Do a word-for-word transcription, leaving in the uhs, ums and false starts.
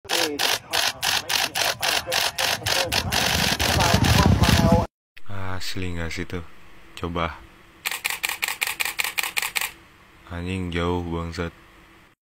Asli nggak sih tuh? Coba. Anjing jauh bangsat.